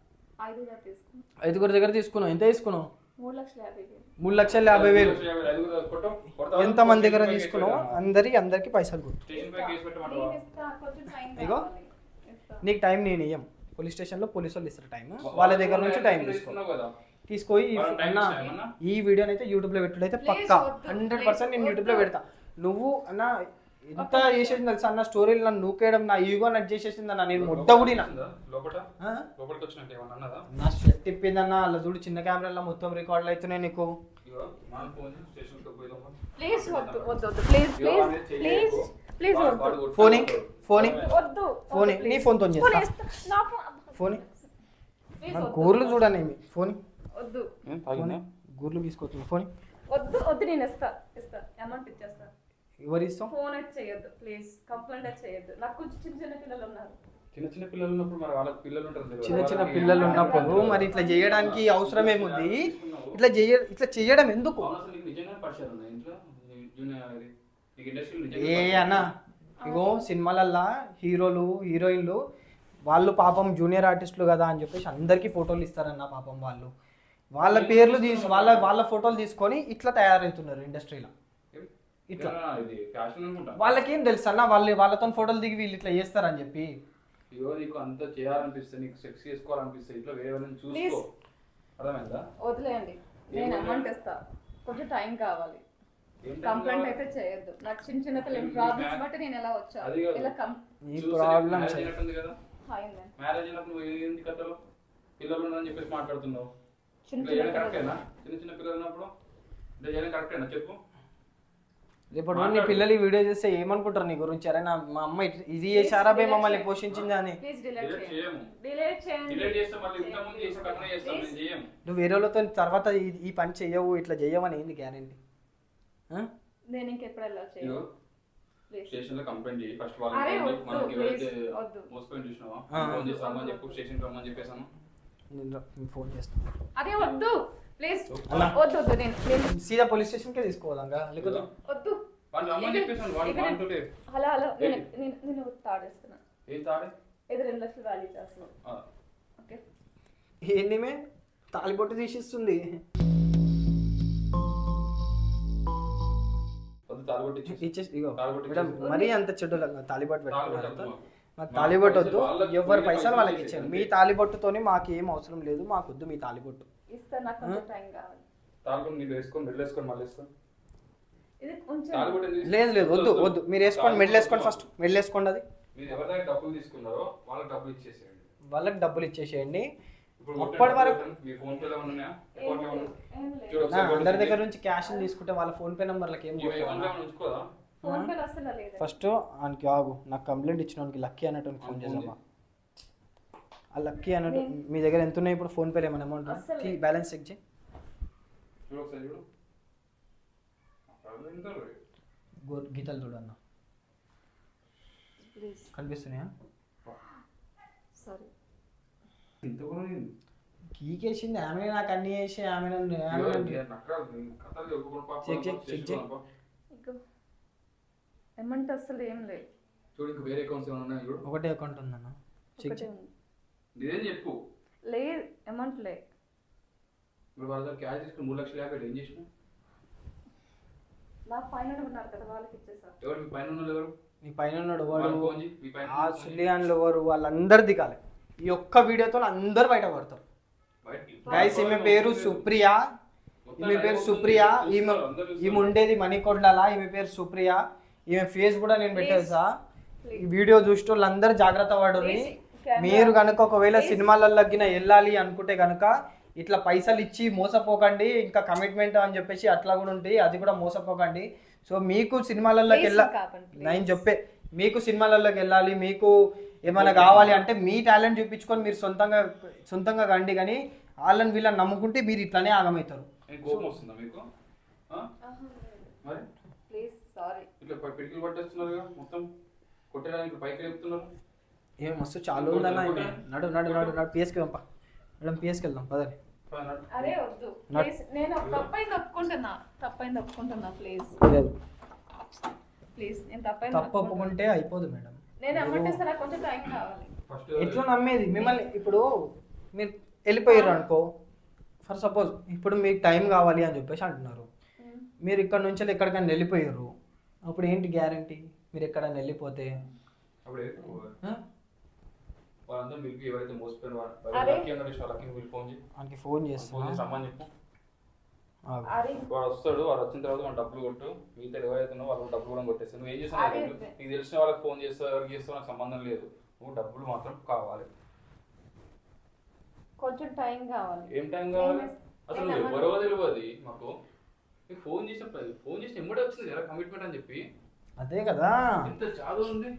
ఐదుగా తీసుకున్నా ఐదుగురు దగ్గర తీసుకున్నావు ఎంత తీసుకున్నావు మూడు లక్షల యాభై వేలు మూడు లక్షల యాభై వేలు ఐదుగురు కొట్టు, కొడతావా? ఎంత మంది దగ్గర స్టేషన్ పై తీసుకున్నావు కేసు పెట్టు. అందరి అందరికి పైసలు కొట్టు స్టేషన్ పై కేసు పెట్టమంటావా? నేను ఇస్తా కొంచెం టైం ఇగో. కావాలి ఇస్తా నీకు టైం నేను ఇయ్యం పోలీస్ స్టేషన్లో పోలీసు వాళ్ళు ఇస్తారు టైం వాళ్ళ దగ్గర నుంచి టైం తీసుకో తీసుకున్నావు కదా తీసుకొని ఈ- మనం time అన్న ఇస్తాం ఏమన్నా? ఈ వీడియోని అయితే యూట్యూబ్లో పెట్టుడైతే Please పక్కా వద్దు, హండ్రెడ్ please పర్సెంట్ నేను వద్దు. యూట్యూబ్లో పెడతా. నువ్వు అన్న ఎంత చేసేసింది తెలుసా అన్న, స్టోరీలు నన్ను నూకేయడం, నా ఈగో నన్ను చేసేసింది అన్న. నేను ముద్ద గుడినా లోపల లోపలికి వచ్చినట్టు ఏమన్నా అన్నదా? నా షర్ట్ తిప్పిందన్న. అలా చూడు చిన్న కెమెరాలో మొత్తం రికార్డులు అవుతున్నాయి నీకు. ఇగో మనం ఫోన్ చేసి స్టేషన్కి పోయిదామా? ప్లీజ్ వద్దు వద్దు వద్దు ప్లీజ్ ఇగో ప్లీజ్ అనేది ప్లీజ్ చెయ్యకు. ప్లీజ్ వాడు- వద్దు వాడు కొట్టాడు. ఫోని ఫోని వద్దు ఫోని నీ ఫోన్తో ఫోన్ చేస్తా. ఇస్తా. నా ఫోన్ ఫోని ప్లీజ్ నా వద్దు. గోర్లు చూడని ఫోని వద్దు ఏం తాగిందా? గోర్లు తీసుకొచ్చింది ఫోని. వద్దు వద్దు నేను ఇస్తా ఇస్తా అమౌంట్ ఇచ్చేస్తా. ఎవరు ఇస్తాం? ఫోన్ అయితే చేయొద్దు ప్లీజ్, కంప్లైంట్ అయితే చేయొద్దు. నాకు కొంచెం చిన్న చిన్న పిల్లలు ఉన్నారు. చిన్న చిన్న పిల్లలు ఉన్నప్పుడు మరి వాళ్ళకి పిల్లలు ఉంటారు కదా. చిన్న చిన్న వాళ్ళకి పిల్లలు ఏం ఉన్నప్పుడు కాదు. మరి ఇట్లా చేయడానికి అవసరం ఏముంది? తీసుకున్నావు. ఇట్లా చేయ ఇట్లా చేయడం ఎందుకు? అవును, అసలు నీకు నిజంగానే పరిచయాలు ఉన్నాయి ఇంట్లో? నీ జూనియర్ అది నీకు ఇండస్ట్రీలో ఏ నిజంగా పరిచయాలు అన్న ఇగో సినిమాలల్లా హీరోలు హీరోయిన్లు వాళ్ళు పాపం జూనియర్ ఆర్టిస్టులు కదా అని చెప్పేసి అందరికీ ఫోటోలు ఇస్తారన్న. పాపం వాళ్ళు వాళ్ళ పేర్లు తీసి వాళ్ళ వాళ్ళ ఫోటోలు తీసుకొని ఇట్లా తయారవుతున్నారు ఇండస్ట్రీలో. ఇట్లా ఏమన్నా ఇది ఫ్యాషన్ అనుకుంటా. వాళ్ళకేం తెలుసు అన్న, వాళ్ళు వాళ్ళతో ఫోటోలు దిగి వీళ్ళు ఇట్లా చేస్తారని చెప్పి. ఇగో నీకు అంత చేయాలనిపిస్తే, నీకు సెక్స్ చేసుకోవాలనిపిస్తే ఇట్లా వేరే వాళ్ళని చూసుకో. Please. అర్థమైందా? వదిలేయండి, నేను ఏం అమౌంట్ ఇస్తా. కొంచెం టైం కావాలి. ఏం time కంప్లైంట్ కావాలి? అయితే చేయొద్దు. నాకు చిన్న చిన్న పిల్లల ఏం ప్రాబ్లమ్స్ మా- బట్టి నేను ఎలా వచ్చా అది కాదు. ఇలా కం ఈ చూస్తే ప్రాబ్లమ్స్ మ్యారేజ్ అయినట్టుంది కదా. అయింది. మ్యారేజ్ అయినప్పుడు నువ్వు ఏంది కథలో పిల్లలు ఉన్నారని చెప్పేసి మాట్లాడుతున్నావు. చిన్న ఇట్లా చిన్న చేయడం పిల్లలు. కరెక్టేనా? చిన్న చిన్న పిల్లలు ఉన్నప్పుడు ఇట్లా చేయడం కరెక్టేనా చెప్పు? రేపు నీ మాట్లాడు. పిల్లలు ఈ వీడియో చేస్తే ఏమనుకుంటారు నీ గురించి? అరే నా మా అమ్మ ఇట్- ఇది చేశారా బే మమ్మల్ని పోషించింది అని. ప్లీజ్ డిలీట్ Delete చేయండి. చేయము. డిలీట్ చేయండి. డిలీట్ చేస్తే మళ్ళీ ఇంత ముందు చేసే పక్కనే చేస్తాం, Please. నేను చేయము. నువ్వు వేరే వాళ్ళతో తర్వాత ఈ- ఈ పని చెయ్యవు ఇట్లా చెయ్యవని ఏంది గ్యారెంటీ? నేను ఇంకెప్పుడు ఎలా ఇగో చేయను. ప్లీజ్. స్టేషన్ లో కంప్లైంట్ చేయి ఫస్ట్. అరే వాళ్ళకి వద్దు, మనకి ఎవరైతే please, వద్దు. మోసపోయి చూసినావా ఆ. ఫోన్ చేసి రమ్మని చెప్పు, స్టేషన్ రమ్మని చెప్పేసాను. నేను ఫోన్ చేస్తాను. అరే వద్దు ప్లీజ్ అన్న. వద్దు వద్దు నేను నేను సీదా పోలీస్ స్టేషన్కే తీసుకోవాలంగా లేకపోతే వద్దు. వాళ్ళు రమ్మని ఇక్కడ- చెప్పేసాను. వాళ్ళు ఇక్కడ- బాగుంటుంటే హలో హలో నేను ఏంటి? నేను నేను తాడేస్తున్నా. ఏం తాడే? ఇది రెండు లక్షలు వాల్యూ చేస్తున్నాను. ఆ. ఓకే ఏందిమే తాలిబొట్టు తీసిస్తుంది. వద్దు, తాళిబొట్టు ఇచ్చేసి. ఇచ్చేసి ఇగో తాలిబొట్టు మేడం ఇచ్చేసి. మరీ అంత చెడ్డు తాలిబొట్టు తాలిబొట్టు పెట్టుకున్నారు. వద్దు. మాకు మా తాలిబొట్టు వద్దు, పైసలు వాళ్ళకి ఎవరి పోయిన పైసలు పైసలు వాళ్ళకి ఇచ్చేసి ఇచ్చాను. అంతే. మీ తాలిబొట్టుతోని మాకు ఏం అవసరం లేదు, మాకు వద్దు మీ తాలిబొట్టు. ఇస్తా. నాకు కొంచెం టైం కావాలి. తాళిబొట్టు నీకు వేసుకొని మెడలు వేసుకొని మళ్ళీ వేసుకొని ఇది కొంచెం తాళిబొట్టు ఎందుకు లేదు లేదు వద్దు వద్దు మీరు వేసుకోండి, మెడల్ వేసుకోండి, ఫస్ట్ మెడల్ వేసుకోండి. అది మీరు ఎవరి దగ్గర డబ్బులు తీసుకున్నారో వాళ్ళకి డబ్బులు ఇచ్చేసేయండి. వాళ్ళకి డబ్బులు ఇచ్చేసేయండి. ఇప్పుడు అప్పటి వరకు మీ ఫోన్ పేలో ఉన్నాయా? ఏం అకౌంట్లో లేదు, ఏమన్నా? ఏం లేదు. చూడు నా ఒకసారి అందరి చూడు. దగ్గర నుంచి క్యాష్ తీసుకుంటే వాళ్ళ ఫోన్ పే నంబర్లకి ఏం ఇవి ఏమన్నా ఉంచుకోదా? ఫోన్ పేలో అసలు లేదు. ఫస్ట్ ఆయనకి ఆగు, నాకు కంప్లైంట్ ఇచ్చినోనికి లక్కీ అన్నట్టు ఫోన్ చేద్దామా? ఆ లక్కీ అన్నట్టు మీ దగ్గర ఎంత ఉన్నాయి ఇప్పుడు? ఫోన్ పేలో ఏమైనా అమౌంట్ అస్సలు బ్యాలెన్స్ చెక్ చేయి. చూడు ఒకసారి చూడు. అక్కడ ఉంటారు. గో గీతలు చూడన్న ప్లీజ్ కనిపిస్తున్నాయా? సారీ. ఇంత కూడా లేదు. గీకేసింది ఆమె, నాకు అన్ని చేసి ఆమె నన్ను- ఆమె ఇదిగో నన్ను- ఇక నక్కలు, కథలు చెప్పుకోకుండా పాపం చెక్ చెక్ చెక్ చెక్. చేసుకోవాలి. ఇగో అమౌంట్ అసలు ఏం లేదు. చూడు ఇంకా వేరే అకౌంట్స్ ఏమైనా ఉన్నాయా చూడు. ఒకటే అకౌంట్ ఉందన్న చెక్ ఒకటే చెక్. ఉంది. ఇదేం చెప్పు. లేదు అమౌంట్ లేదు. ఇప్పుడు వాళ్ళ దగ్గర క్యాష్ తీసుకుని మూడు లక్షల యాభై ఏం చేసిన? నా పైన ఉన్నారు కదా వాళ్ళకి ఇచ్చేసా. ఎవరు మీ పైన ఉన్న వాళ్ళు ఎవరు? మీ పైన ఉన్నాడు వాడు, వాళ్ళకి ఫోన్ చేయి. మీ పైన ఆ ఉన్న ఫోన్ చేయి. సులియాన్లు ఎవరు, వాళ్ళందరు దిగాలి. ఈ ఒక్క వీడియోతో అందరు బయట పడతారు. బయటికి. గైస్ ఈమె పేరు సుప్రియ, ఈమె పేరు సుప్రియ. ఈమె ఈమె ఉండేది మణికొండల. ఈమె పేరు సుప్రియ. ఈమె ఫేస్ కూడా నేను పెట్టేసా. ఈ వీడియో చూస్తే వాళ్ళందరూ జాగ్రత్త పడుర్రి. మీరు కనుక ఒకవేళ సినిమాలకి వెళ్ళాలి అనుకుంటే కనుక ఇట్లా పైసలు ఇచ్చి మోసపోకండి. ఇంకా కమిట్మెంట్ అని చెప్పేసి అట్లా కూడా ఉంటాయి, అది కూడా మోసపోకండి. సో మీకు సినిమాలలోకి వెళ్ళా నేను చెప్పే మీకు సినిమాలలోకి వెళ్ళాలి, మీకు ఏమైనా కావాలి అంటే మీ టాలెంట్ చూపించుకొని మీరు సొంతంగా సొంతంగా కండి. కానీ వాళ్ళని వీళ్ళని నమ్ముకుంటే మీరు ఇట్లానే ఆగమవుతారు. ఏం కోపం వస్తుందా మీకు? ఆ? మరి ప్లీజ్ సారీ. ఇట్లా ప- పిడికిలు పట్టేస్తున్నారుగా మొత్తం కొట్టడానికి పైకి లేపుతున్నారు. ఏం మస్తు చాలా ఉందన్న. ఈమె. నడు నడు నడు నడు పిఎస్కి వెళ్దాం. మేడం పిఎస్కి వెళ్దాం పదండి. పద నడు. అరే వద్దు Not- ప్లీజ్. నేను తప్పైంది ఒప్పుకుంటున్నా. తప్పైంది ఒప్పుకుంటున్నా. ప్లీజ్ లేదు ప్లీజ్ నేను తప్పైంది తప్పు ఒప్పుకుంటున్నా. ఒప్పుకుంటే అయిపోదు మేడం. నేను అమౌంట్ ఇస్తా. నాకు కొంచెం టైం కావాలి. ఫస్ట్ ఎట్లా నమ్మేది మిమ్మల్ని? ఇప్పుడు మీరు వెళ్ళిపోయారు అనుకో, ఫర్ సపోజ్ ఇప్పుడు మీకు టైం కావాలి అని చెప్పేసి అంటున్నారు. ఉమ్. మీరు ఇక్కడ నుంచి ఎక్కడికైనా వెళ్ళిపోయారు, అప్పుడు ఏంటి గ్యారంటీ? మీరు ఎక్కడైనా వెళ్ళిపోతే అప్పుడు ఏ- ఆ? వాళ్ళందరూ మిల్క్ ఎవరైతే మోసపోయిన అరే. లక్కీ అన్న లక్కీ వీళ్ళు ఫోన్ చేయి ఆయనకి ఫోన్ ఫోన్ చేస్తున్నా చేసి రమ్మని చెప్పు ఆగు. అరే వాడు వస్తాడు వాడు వచ్చిన తర్వాత మనం డబ్బులు కొట్టు మిగతా ఎవరైతే ఉన్నావు వాళ్ళకి డబ్బులు కూడా కొట్టేస్తాను నువ్వు ఏం చేస్తావు అరే. నీకు తెలిసిన వాళ్ళకి ఫోన్ చేస్తావు ఎవరికి చేస్తావు నాకు సంబంధం లేదు నువ్వు డబ్బులు మాత్రం కావాలి కొంచెం టైం కావాలి. ఏం టైం కావాలి నేను- అసలు నేను నువ్వు ఎవరో తెలియదు మాకు నీకు ఫోన్ చేసినప్పుడు ఫోన్ చేసి ఎమ్మడే వచ్చింది కదా కమిట్మెంట్ అని చెప్పి అదే కదా ఎంత చదువు ఉంది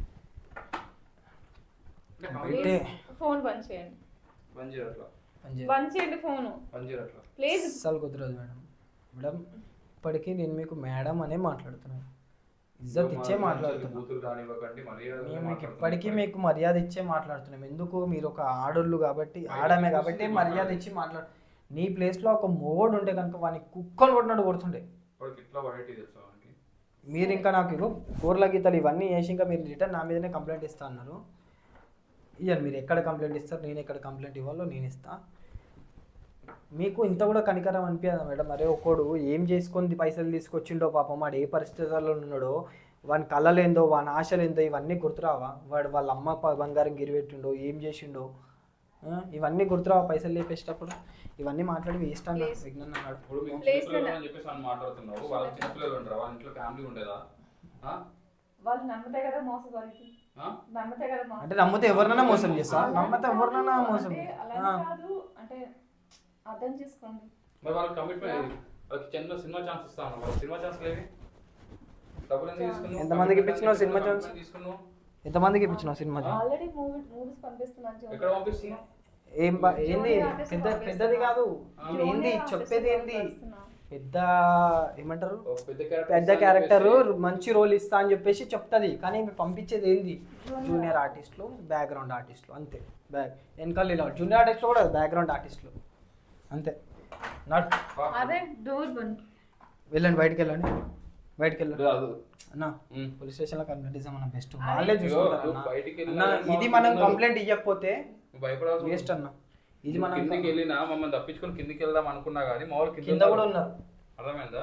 అంటే అంటే commitment ఫోన్ బంద్ చేయండి. పని చేయరు అట్లా పని చేయ- బంద్ చేయండి ఫోను పని చేయరు అట్లా ప్లీజ్. అస్సలు కుదరదు మేడం. మేడం ఇప్పటికీ నేను మీకు మేడం అనే మాట్లాడుతున్నాను, ఇజ్జత్ ఇచ్చే మాట్లాడుతున్నాను. కూతురు రానివ్వకండి మర్యాదగా మేము మీకు మాట్లాడుతున్నాం. ఇప్పటికీ మీకు మర్యాద ఇచ్చే మాట్లాడుతున్నాం. ఎందుకు మీరు ఒక ఆడోళ్ళు కాబట్టి ఆడమే కాబట్టి మర్యాద ఇచ్చి మాట్లాడు. నీ ప్లేస్లో ఒక మొగోడు ఉంటే కనుక వాడిని కుక్కలు కొట్టినట్టు కొడుతుండే. వాడికి ఇట్లా వెరైటీ తెలుసా వానికి? మీరు ఇంకా నాకు ఇగో కూరల గీతలు ఇవన్నీ వేసి ఇంకా మీరు రిటర్న్ నా మీదనే కంప్లైంట్ ఇస్తా అన్నారు. ఇయ్యాలి మీరు ఎక్కడ కంప్లైంట్ ఇస్తారు, నేను ఎక్కడ కంప్లైంట్ ఇవ్వాలో నేను ఇస్తా. మీకు ఇంత కూడా కనికరం అనిపించదా మేడం? అరే ఒక్కడు ఏం చేసుకొని పైసలు తీసుకొచ్చిండో పాపం, వాడు ఏ పరిస్థితుల్లో ఉన్నాడో, వాని కళ్ళలేందో వాని ఆశలేందో ఇవన్నీ గుర్తురావా? వాడు వాళ్ళ అమ్మ ప- బంగారం గిరిపెట్టిండో ఏం చేసిండో ఆ? ఇవన్నీ గుర్తురావా పైసలు లేపేసేటప్పుడు? ఇవన్నీ మాట్లాడి వేస్ట్ అన్న Please. విజ్ఞాన్ అన్నాడు. ఇప్పుడు మీకు Place చిన్నపిల్లలు లో- అని చెప్పేసి వాళ్ళు మాట్లాడుతున్నావు వాళ్ళ చిన్నపిల్లలు ఉంటారా వాళ్ళ ఇంట్లో ఫ్యామిలీ ఉండేదా ఆ? వాళ్ళు నమ్మితే కదా మోసపోయి ఆ? నమ్మితే కదా మోసం. అంటే నమ్మితే ఎవరినైనా మోసం చేస్తా, నమ్మితే ఎవరినైనా మోసం అంటే అలా ఆ. కాదు అంటే అర్థం చేసుకోండి. మరి వాళ్ళకి కమిట్మెంట్ వాళ్ళకి చిన్న సినిమా ఛాన్స్ ఇస్తాను వాళ్ళకి సినిమా ఛాన్స్ లేవి డబ్బులు ఎందుకు తీసుకున్నావు? ఎంతమందికి Commitment ఇప్పించినావు సినిమా commitment ఛాన్స్? తీసుకున్నావు ఎంతమందికి ఇప్పించినావు cinema chance? Already movie movies పంపిస్తున్నాను ఎక్కడ పంపిస్తున్నావు? ఏం బా- ఏంది జూనియర్ ఆర్టిస్ట్ పెద్ద పంపిస్తున్నా. పెద్దది కాదు ఆ. ఇది ఏంది జూనియర్ చెప్పేది ఆర్టిస్ట్ ఏంది పంపిస్తున్నా. పెద్ద ఏమంటారు ఓ పెద్ద character పెద్ద ఇస్తా అని క్యారెక్టర్ చెప్పేసి- మంచి రోల్ ఇస్తా అని చెప్పేసి చెప్తుంది, కానీ ఈమె పంపించేది ఏంది జూనియర్ ఆర్టిస్టులు బ్యాక్గ్రౌండ్ ఆర్టిస్టులు అంతే. బ్యాక్ వెనకాల ఇలా జూనియర్ ఆర్టిస్టులు కూడా బ్యాక్గ్రౌండ్ ఆర్టిస్టులు అంతే. నాట్ వా. అదే డోర్ బంద్. వెళ్ళండి బయటికి వెళ్ళండి బయటికి వెళ్ళండి రాదు. అన్న ఉమ్. పోలీస్ స్టేషన్లో కంప్లైంట్ ఇస్తాం మనం బెస్ట్ అరే. వాళ్ళే చూసుకుంటారు ఇదిగో, అన్న. బయటికి అన్న వెళ్ళినా ఇది మనం వాళ్ళు కంప్లైంట్ ఇవ్వకపోతే నువ్వు భయపడాల్సిన వేస్ట్ అన్న. ఇది మనం కిందికి వెళ్ళినా మమ్మల్ని తప్పించుకొని కిందికి వెళ్దాం అనుకున్నా కానీ మా వాళ్ళు కింద కూడా ఉన్నారు. అర్థమైందా?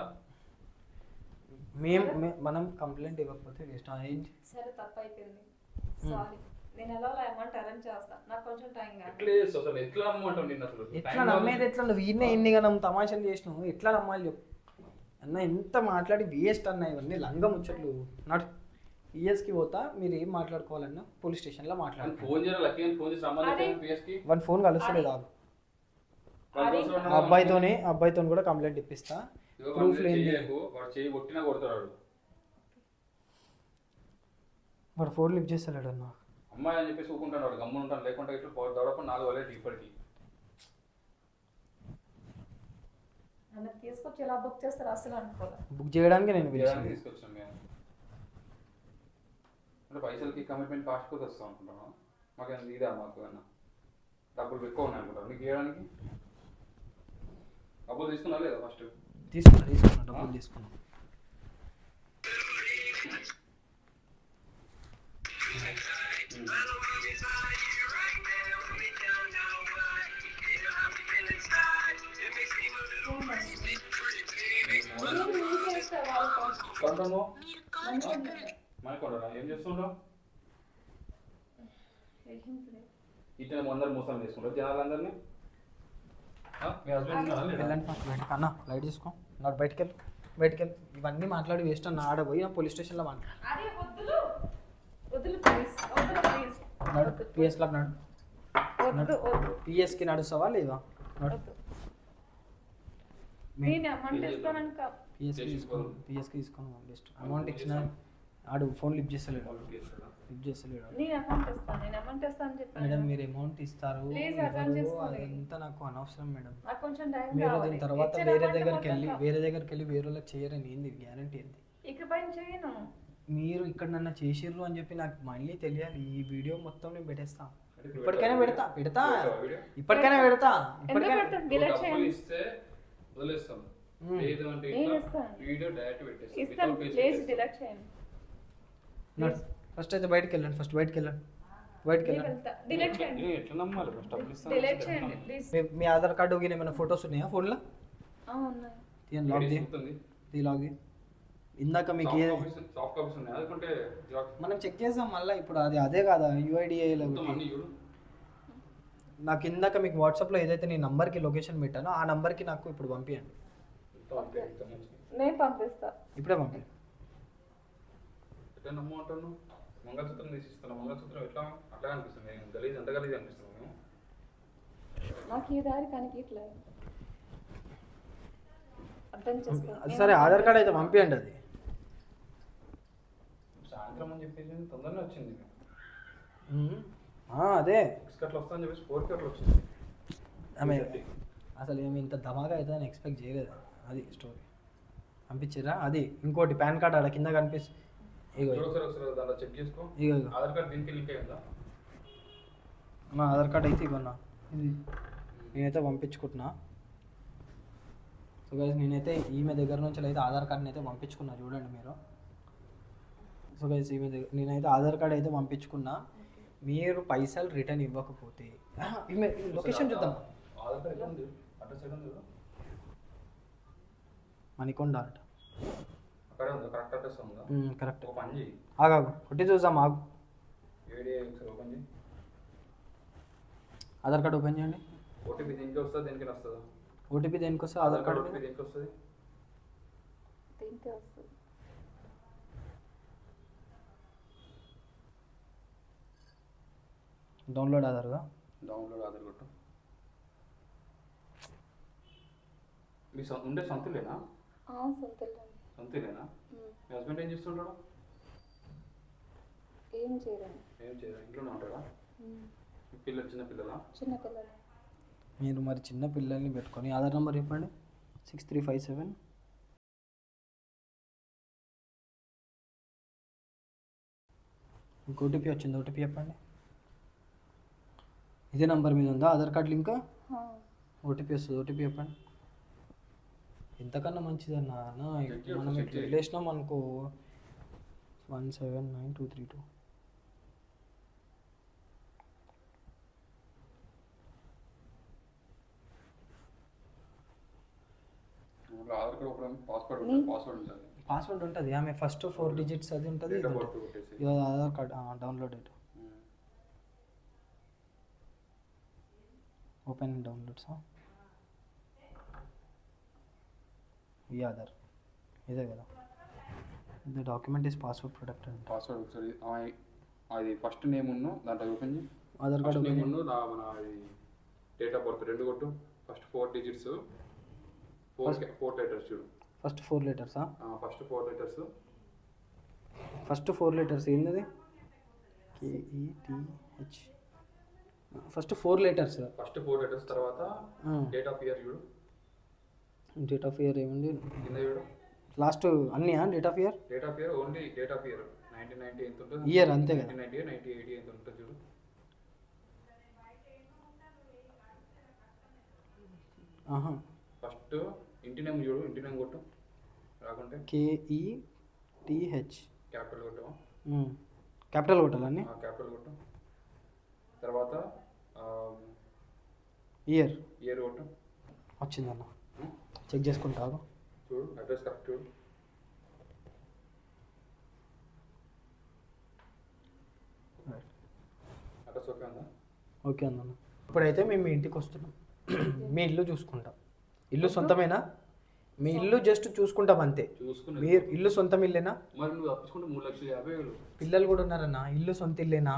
మేము మే- మనం కంప్లైంట్ ఇవ్వకపోతే వేస్ట్. ఏంటి సరే తప్పు అయిపోయింది సారీ. నేను ఎలా అమౌంట్ అరేంజ్ చేస్తా, నాకు కొంచెం టైం కాదు. ఎట్లా చేస్తావు అసలు ఎట్లా నమ్మంటావు నిన్ను అసలు ఎట్లా Time నమ్మేది కావాలి. ఎట్లా? నువ్వు ఈయనే ఇన్నిగా నమ్ము తమాషాలు చేసినావు, ఎట్లా నమ్మాలి చెప్పు అన్న? ఎంత మాట్లాడి వేస్ట్ అన్న, ఇవన్నీ లంగ ముచ్చట్లు. నాట్ పిఎస్కి పోతా, మీరు ఏం మాట్లాడుకోవాలన్నా పోలీస్ స్టేషన్లో అని మాట్లాడు. ఫోన్ చేయరా లక్కీ అని ఫోన్ చేసి రమ్మని అరే. చెప్పాను పిఎస్కి వన్ ఫోన్ కలుస్తలేదు ఆగు. ఆ అబ్బాయితోనే ఆ అబ్బాయితో కూడా కంప్లైంట్ ఇప్పిస్తా. ప్రూఫ్ లేని వాడు చేయి కొట్టినా కొడతాడు వాడు ఫోన్ లిఫ్ట్ చేస్తలేడు అన్న. అమ్మాయి అని చెప్పేసి ఊకుంటాడు వాడు గమ్మున ఉంటాను లేకుంటే ఇట్లా దొడప నాలుగు వేల ఇప్పటికి నన్ను తీసుకొచ్చి ఎలా బుక్ చేస్తారు అసలు అనుకోలే. బుక్ చేయడానికి నేను చేయడానికి పిలిచాను. తీసుకొచ్చాం మేము అంటే పైసలకి కమిట్మెంట్ కాస్ట్ కూడా వస్తాం అనుకుంటున్నాం మాకు ఇదా మాకు ఏమన్నా డబ్బులు ఎక్కువ ఉన్నాయి అనుకుంటాను నీకు చేయడానికి డబ్బులు తీసుకున్నా లేదా ఫస్ట్ తీసుకున్నా తీసుకున్నా డబ్బులు తీసుకున్నా. నేను మీకు చేస్తా వాళ్ళతో. కొంటాము మంచిగా ఉంది. మనకొండరా ఏం చేస్తుంటావు ఏంటిది? ఇచ్చిన అందరు మోసం చేసుకుంటారు జనాలందరినీ ఆ? మీ హస్బెండ్ ఉన్నారా లేదా? వెళ్ళండి ఫస్ట్ బయటకు అన్న, లైట్ తీసుకో. నాడు బయటకు వెళ్ళి బయటకు వెళ్ళి ఇవన్నీ మాట్లాడి వేస్ట్ అన్న. ఆడ పోయి పోలీస్ స్టేషన్లో మాట్లాడు. అరే వద్దులు వద్దులు ప్లీజ్ వద్దులు ప్లీజ్ నాడు పిఎస్లో నాడు వద్దు వద్దు పిఎస్కి నడుస్తావా లేదా? నాడు వద్దు. నేను అమౌంట్ ఇస్తానని కా పిఎస్కి తీసుకోను పిఎస్కి తీసుకోను బెస్ట్. అమౌంట్ ఇచ్చిన ఆడు ఫోన్ లిఫ్ట్ చేస్తలేడు, లిఫ్ట్ చేస్తలేడు. నేను అమౌంట్ ఇస్తాను నేను అమౌంట్ ఇస్తాను అని చెప్పాను. మేడం మీరు అమౌంట్ ఇస్తారు Please అర్థం ఇవ్వరు, చేసుకోండి. అదంతా నాకు అనవసరం మేడం. నాకు కొంచెం టైం మీరు కావాలి. దీని తర్వాత ఇచ్చిన వేరే amount దగ్గరికి వెళ్ళి మొత్తం వేరే దగ్గరికి వెళ్ళి వేరే వాళ్ళకి చేయరని ఏంది గ్యారంటీ ఏంది? ఇకపై చేయను. మీరు ఇక్కడ నన్ను చేసిర్రు అని చెప్పి నాకు మళ్ళీ తెలియాలి. ఈ వీడియో మొత్తం నేను పెట్టేస్తా. ఇప్పటికైనా పెడతా పెడతా ఇప్పటికైనా పెడతా ఎందుకు ఇప్పటికైనా పెడతాను? డిలీట్ డబ్బులు చేయండి. ఇస్తే వదిలేస్తాం మ్మ్. లేదు అంటే నేను ఇట్లా ఇస్తాను. వీడియో డైరెక్ట్ పెట్టేస్తాం ఇస్తాను without face ప్లీజ్ పెట్టేస్తాం. డిలీట్ చేయండి. ఫస్ట్ అయితే బయటకు వెళ్ళండి ఫస్ట్ బయటకు వెళ్ళండి బయటకు నేను వెళ్ళండి. వెళ్తా. డిలీట్ చేయండి. ఏ, ఎట్లా నమ్మాలి ఫస్ట్ డబ్బులు ఇస్తాను డిలీట్ చేయండి ప్లీజ్. మీ- మీ ఆధార్ కార్డు గిన ఏమైనా ఫొటోస్ ఉన్నాయా ఫోన్లో? ఆ, ఉన్నాయి. తీయండి లాగ్ తీ తీ లాగ్ తీ. ఇందాక మీకు ఏ సాఫ్ట్ కాపీస్ ఉన్నాయి అనుకుంటే జిరాక్స్ మనం చెక్ చేసాం మళ్ళీ ఇప్పుడు అది అదే కదా యూఐడిఏలో మొత్తం అన్ని చూడు నాకు ఇందాక మీకు వాట్సాప్లో ఏదైతే నేను నంబర్కి లొకేషన్ పెట్టానో ఆ నంబర్కి నాకు ఇప్పుడు పంపించండి. నేను పంపిస్తా. ఇప్పుడే పంపించండి. ఎట్లా నమ్మంటాను? మంగళసూత్రం తీసిస్తాను. మంగళసూత్రం ఎట్లా అట్లా అనిపిస్తుంది. గలీజ్ ఎంత గలీజ్ అనిపిస్తుంది మేము. నాకు ఈ దారి కనిపించలేదు. అర్థం చేసుకో. సరే ఆధార్ కార్డ్ అయితే పంపించండి. అది సాయంత్రం అని చెప్పేసి తొందరనే వచ్చింది. అదే సిక్స్ అట్లా వస్తుందని చెప్పేసి ఫోర్కి అట్లా వచ్చింది. ఆమె అసలు ఏమి ఇంత ధమాగా అవుతుందని ఎక్స్పెక్ట్ చేయలేదు. అది స్టోరీ పంపించారా? అది ఇంకోటి పాన్ కార్డ్ అలా కింద కనిపిస్తుంది. ఇగో ఒకసారి ఒకసారి దాంట్లో చెక్ చేసుకో. ఇగో ఆధార్ కార్డ్ దీనికి లింక్ అయ్యిందా? నా ఆధార్ కార్డ్ అయితే ఇగోన్నా ఇది నేనైతే పంపించుకుంటున్నా. సో గైస్ నేనైతే ఈమె దగ్గర నుంచి అయితే ఆధార్ కార్డ్ని అయితే పంపించుకున్నా. చూడండి మీరు. సో గైస్ ఈమె దగ్గర నేనైతే ఆధార్ కార్డ్ అయితే పంపించుకున్నా. మీరు పైసలు రిటర్న్ ఇవ్వకపోతే ఈమె లొకేషన్ చూద్దాం. ఆధార్ కార్డ్ ఎక్కడ ఉంది? అడ్రస్ ఎక్కడ ఉంది? మణికొండ అంట. అక్కడే ఉందా? కరెక్ట్ అడ్రస్ ఉందా? కరెక్ట్. ఒక పని చేయి. ఆగాగు కొట్టి చూద్దాం. ఆగు. ఏడే ఒకసారి ఓపెన్ చేయి. ఆధార్ కార్డ్ ఓపెన్ చేయండి. ఓటీపీ దీనికి వస్తుందా? దేనికి వస్తుందా? ఓటీపీ దేనికి వస్తుంది? ఆధార్ కార్డ్ ఓటీపీ దేనికి వస్తుంది? దీనికే వస్తుంది. డౌన్లోడ్ ఆధార్గా డౌన్లోడ్ ఆధార్ కొట్టు. మీ సొంత ఉండే సొంతలేనా? సొంతలేండి. సొంతలేనా? మీ హస్బెండ్ ఏం చేస్తుంటాడు? ఏం చేయరండి. ఏం చేయరా? ఇంట్లోనే ఉంటాడా? పిల్లలు చిన్న పిల్లలా? చిన్న పిల్లలు. మీరు మరి చిన్న పిల్లల్ని పెట్టుకొని ఆధార్ నెంబర్ చెప్పండి. సిక్స్ త్రీ ఫైవ్ సెవెన్ మీకు ఓటీపీ వచ్చింది. ఓటీపీ చెప్పండి. ఇదే నెంబర్ మీద ఉందా ఆధార్ కార్డ్ లింక్? ఓటీపీ వస్తుంది. ఓటీపీ చెప్పండి. ఎంతకన్నా మంచిదన్నా అన్న. మనం ఇట్లా వదిలేసినాం అనుకో. One seven nine two three two Aadhaar card open password password ఉంటుంది. పాస్వర్డ్ ఉంటుంది. ఆమె ఫస్ట్ ఫోర్ డిజిట్స్ అది ఉంటుంది. ఇది ఉంటుంది. ఆధార్ కార్డ్ డౌన్లోడ్ అయితే ఓపెన్ డౌన్లోడ్స్. ఈ ఆధార్ ఇదే కదా. The document is password protected. Password ఒకసారి అది ఫస్ట్ నేమ్ ఉన్ను దాంట్లో ఓపెన్ చేయి. ఆధార్ కార్డ్ నేమ్ ఉన్ను మన డేట్ ఆఫ్ బర్త్ రెండు కొట్టు. First four digits four four letters చూడు. ఫస్ట్ ఫోర్ లెటర్సా? First four letters first four letters ఏంది? K E T H. First four letters first four letters తర్వాత డేట్ ఆఫ్ ఇయర్ చూడు. డేట్ ఆఫ్ ఇయర్ ఏముంది కింద చూడు. లాస్ట్ అన్నీ date of year. Date of year only date of year nineteen ninety ఎంత ఉంటుంది? Year అంతే కదా. నైన్టీన్ నైన్టీ నైన్టీ ఎయిటీ ఎంత ఉంటుంది చూడు. ఆహా. ఫస్ట్ ఇంటి నేమ్ చూడు. ఇంటి నేమ్ కొట్టు. రాకుంటే కేఈటిహెచ్ క్యాపిటల్ కొట్టు. క్యాపిటల్ కొట్టాలని. క్యాపిటల్ కొట్టు. తర్వాత ఇయర్ ఇయర్ కొట్టు. వచ్చిందన్న. చెక్ చేసుకుంటాను చూడు. అడ్రస్ కరెక్ట్ చూడు. అడ్రస్ ఓకే ఉందా? ఓకే అన్న. ఇప్పుడైతే మేము మీ ఇంటికి వస్తున్నాం. మీ ఇల్లు చూసుకుంటాం. ఇల్లు సొంతమేనా? మీ ఇల్లు జస్ట్ చూసుకుంటాం అంతే. చూసుకుని మీరు ఇల్లు సొంతం ఇల్లేనా? మరి నువ్వు తప్పించుకుంటే మూడు లక్షల యాభై వేలు. పిల్లలు కూడా ఉన్నారన్న. ఇల్లు సొంత ఇల్లేనా?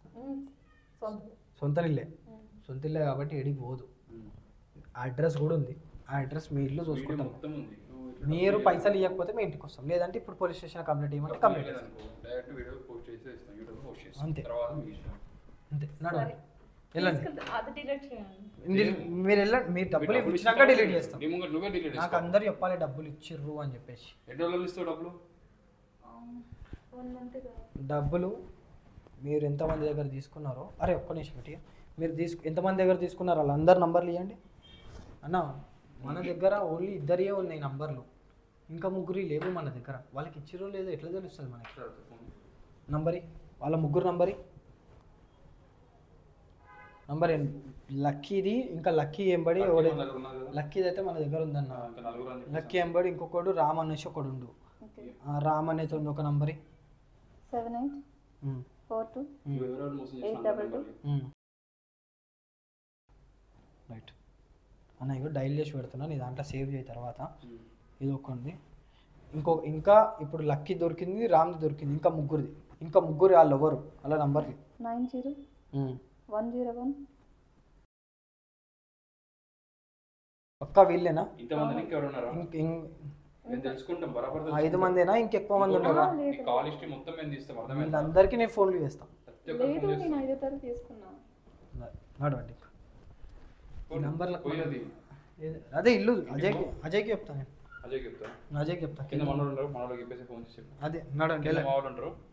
సొంత ఇల్లే. సొంత ఇల్లే కాబట్టి ఎడికి పోదు. అడ్రస్ కూడా ఉంది. ఆ అడ్రస్ మీ ఇల్లు చూసుకుంటాం. మొత్తం ఉంది. మీరు పైసలు ఇవ్వకపోతే మీ ఇంటికి వస్తాం. లేదంటే ఇప్పుడు పోలీస్ స్టేషన్ కంప్లైంట్ ఇవ్వమంటే కంప్లైంట్ చేస్తాం. డైరెక్ట్ వీడియో పోస్ట్ చేసి ఇస్తాం. యూట్యూబ్ పోస్ట్ చేస్తాం. అంతే. తర్వాత మీ ఇష్టం. అంతే. నడవండి. వెళ్ళండి. అది డిలీట్ చేయండి. మీరు వెళ్ళండి. మీరు డబ్బులు ఇచ్చినాక డిలీట్ చేస్తాం. నీ ముంగట నువ్వే డిలీట్ నాకు అందరు చెప్పాలి డబ్బులు ఇచ్చిర్రు అని చెప్పేసి. ఎన్ని రోజులు ఇస్తావు డబ్బులు? వన్ మంత్ డబ్బులు మీరు ఎంతమంది దగ్గర తీసుకున్నారో, అరే ఒక్క నిమిషం పెట్టి, మీరు తీసుకు ఎంతమంది దగ్గర తీసుకున్నారో వాళ్ళందరు నంబర్లు ఇవ్వండి అన్న. మన దగ్గర ఓన్లీ ఇద్దరియే ఉన్నాయి నంబర్లు. ఇంకా ముగ్గురు లేవు మన దగ్గర. వాళ్ళకి ఇచ్చిరో లేదో ఎట్లా తెలుస్తుంది మనకి? నంబరి వాళ్ళ ముగ్గురు నంబరి నంబర్ లక్కీది. ఇంకా లక్కీ ఎంబడి లక్కీది అయితే మన దగ్గర ఉందన్న. లక్కీ ఎంబడి ఇంకొకడు రామ్ అనేసి ఒకడు ఉండు. రామ్ అనేది ఉంది ఒక నంబరి. Seven eight four two eight double two right అన్న ఇగో డైల్ చేసి పెడుతున్నా నీ దాంట్లో సేవ్ చేయ తర్వాత ఇది ఒక ఉంది ఇంకో ఇంకా ఇప్పుడు లక్కీ దొరికింది రామ్ది దొరికింది ఇంకా ముగ్గురిది ఇంకా ముగ్గురు వాళ్ళు ఎవరు అలా నంబర్ది nine zero one zero one పక్కా వీళ్ళేనా ఇంతమంది ఇంకెవరు ఉన్నారా ఇంక- ఇం- మేము తెలుసుకుంటాం బరాబర్ ఐదు మందేనా ఇంకెక్కువ మంది ఉన్నారా కాల్ హిస్టరీ మొత్తం మేము తీస్తాం అర్థమైందా వీళ్ళందరికీ నేను ఫోన్లు చేస్తాను ప్రతి ఒక్కరు లేదు ఫోన్ నేను చేస్తాం ఐదో తారీఖు తీసుకున్నా నడవండి ఈ నంబర్లో పోయేది ఏది- అదే ఇల్లు అజయ్కి అజయ్కి చెప్తాను నేను అజయ్ చెప్తా అజయ్కి చెప్తాను కింద మనోళ్ళు ఉంటారు మనోళ్ళకి చెప్పేసి ఫోన్ చేసి చెప్పు అదే నడవండి కింద మా వాళ్ళు ఉంటారు